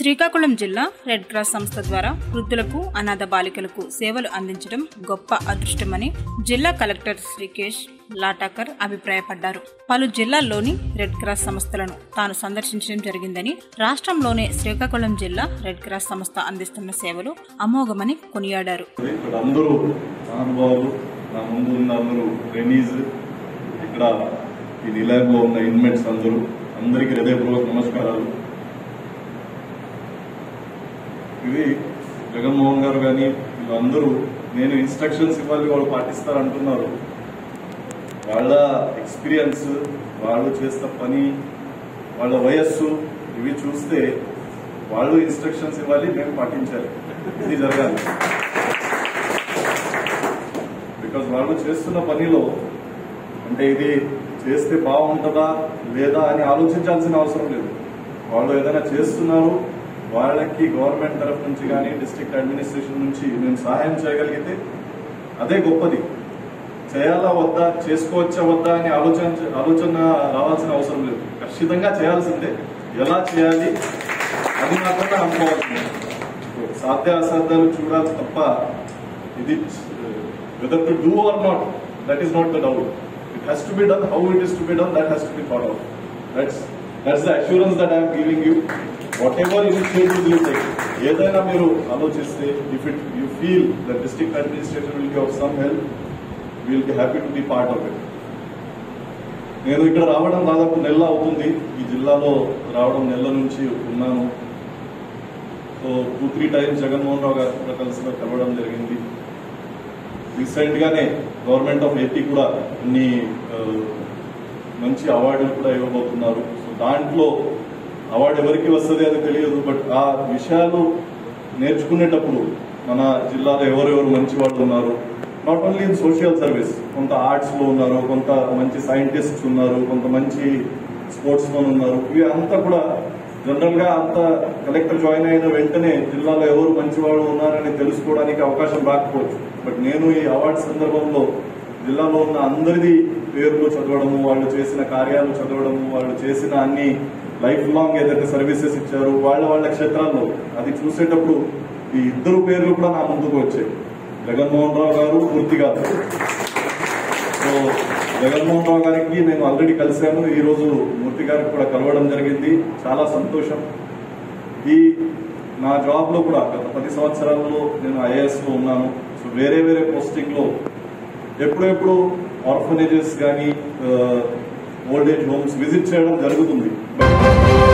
శ్రీకాకుళం జిల్లా red cross సంస్థ ద్వారా వృద్ధులకు అనాథ బాలికలకు సేవలు అందించడం గొప్ప అదృష్టమని జిల్లా కలెక్టర్ శ్రీకేష్ లాటాకర్ అభిప్రాయపడ్డారు. పలు జిల్లాల్లోని రెడ్ క్రాస్ సంస్థలను తాను సందర్శించడం జరిగిందని, రాష్ట్రంలోనే శ్రీకాకుళం జిల్లా రెడ్ క్రాస్ సంస్థ అందిస్తున్న సేవలు అమోఘమని కొనియాడారు. ఇది జగన్మోహన్ గారు కానీ వీళ్ళందరూ నేను ఇన్స్ట్రక్షన్స్ ఇవ్వాలి వాళ్ళు పాటిస్తారంటున్నారు. వాళ్ళ ఎక్స్పీరియన్స్, వాళ్ళు చేసిన పని, వాళ్ళ వయస్సు ఇవి చూస్తే వాళ్ళు ఇన్స్ట్రక్షన్స్ ఇవ్వాలి, మేము పాటించాలి. ఇది జరగాలి. బికాజ్ వాళ్ళు చేస్తున్న పనిలో అంటే ఇది చేస్తే బాగుంటుందా లేదా అని ఆలోచించాల్సిన అవసరం లేదు. వాళ్ళు ఏదైనా చేస్తున్నారు, వాళ్ళకి గవర్నమెంట్ తరఫు నుంచి కానీ డిస్ట్రిక్ట్ అడ్మినిస్ట్రేషన్ నుంచి మేము సహాయం చేయగలిగితే అదే గొప్పది. చేయాలా వద్దా, చేసుకోవచ్చా వద్దా అని ఆలోచన రావాల్సిన అవసరం లేదు. ఖచ్చితంగా చేయాల్సిందే. ఎలా చేయాలి అది మాత్రమే అనుకోవాల్సిందే. సాధ్య అసాధ్యాలు చూడాలి తప్ప ఇది whether to do or not, that is not the doubt. It has to be done. How it is to be done, that has to be thought out. That's the assurance that I'm giving you. Whatever initiatives you take, ఏదైనా మీరు ఆలోచిస్తే, if you feel that district administration will be of some help, we will be happy to be part of it. నేను ఇక్కడ రావడం దాదాపు నెల అవుతుంది. ఈ జిల్లాలో రావడం నెల నుంచి ఉన్నాను. సో 2-3 టైమ్స్ జగన్మోహన్ రావు గారు కూడా కలవడం జరిగింది. రీసెంట్ గానే గవర్నమెంట్ ఆఫ్ ఏపీ కూడా కొన్ని మంచి అవార్డులు కూడా ఇవ్వబోతున్నారు. సో దాంట్లో అవార్డు ఎవరికి వస్తుంది అది తెలియదు, బట్ ఆ విషయాలు నేర్చుకునేటప్పుడు మన జిల్లాలో ఎవరెవరు మంచి వాళ్ళు ఉన్నారు, not only in social service, కొంత ఆర్ట్స్ లో ఉన్నారు, కొంత మంచి సైంటిస్ట్స్ ఉన్నారు, కొంత మంచి స్పోర్ట్స్ మెన్ ఉన్నారు. ఇవి అంతా కూడా జనరల్ గా అంత కలెక్టర్ జాయిన్ అయిన వెంటనే జిల్లాలో ఎవరు మంచి వాళ్ళు ఉన్నారని తెలుసుకోవడానికి అవకాశం రాకపోవచ్చు. బట్ నేను ఈ అవార్డు సందర్భంలో జిల్లాలో ఉన్న అందరిది పేర్లు చదవడము, వాళ్ళు చేసిన కార్యాలు చదవడము, వాళ్ళు చేసిన అన్ని లైఫ్ లాంగ్ ఏదైతే సర్వీసెస్ ఇచ్చారో వాళ్ళ క్షేత్రాల్లో అది చూసేటప్పుడు ఈ ఇద్దరు పేర్లు కూడా నా ముందుకు వచ్చాయి, జగన్మోహన్ రావు గారు, మూర్తి గారు. సో జగన్మోహన్ రావు గారికి నేను ఆల్రెడీ కలిశాను. ఈ రోజు మూర్తి గారికి కూడా కలవడం జరిగింది. చాలా సంతోషం. ఈ నా జాబ్ లో కూడా గత 10 సంవత్సరాల్లో నేను ఐఏఎస్ లో ఉన్నాను. సో వేరే పోస్టింగ్ లో ఎప్పుడెప్పుడు ఆర్ఫనేజెస్ కానీ ఓల్డ్ ఏజ్ హోమ్స్ విజిట్ చేయడం జరుగుతుంది.